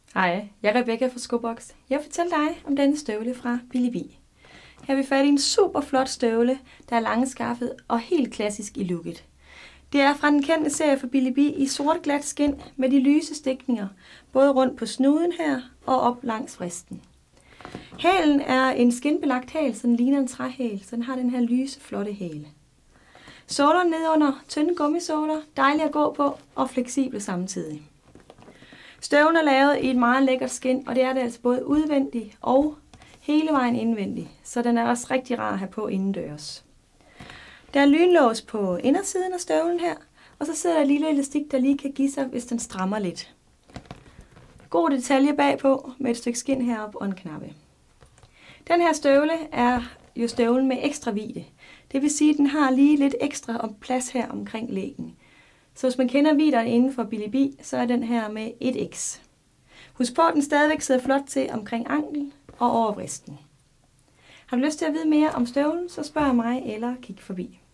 Hej, jeg er Rebecca fra Skobox. Jeg vil fortælle dig om denne støvle fra Billy Bee. Her har vi fat i en super flot støvle, der er langskaffet og helt klassisk i looket. Det er fra den kendte serie fra Billy Bee i sort glat skind med de lyse stikninger, både rundt på snuden her og op langs vristen. Hælen er en skinbelagt hæl, så den ligner en træhæl, så den har den her lyse, flotte hæle. Sålerne nedenunder, tynde gummisåler, dejlige at gå på og fleksible samtidig. Støvlen er lavet i et meget lækkert skind, og det er det altså både udvendigt og hele vejen indvendigt, så den er også rigtig rar at have på indendørs. Der er lynlås på indersiden af støvlen her, og så sidder der et lille elastik, der lige kan give sig, hvis den strammer lidt. God detalje bagpå med et stykke skind heroppe og en knappe. Den her støvle er jo støvlen med ekstra vidde. Det vil sige, at den har lige lidt ekstra plads her omkring lægen. Så hvis man kender vidderne inden for Billy Bee, så er den her med 1x. Husk på, at den stadigvæk sidder flot til omkring anklen og over vristen. Har du lyst til at vide mere om støvlen, så spørg mig eller kig forbi.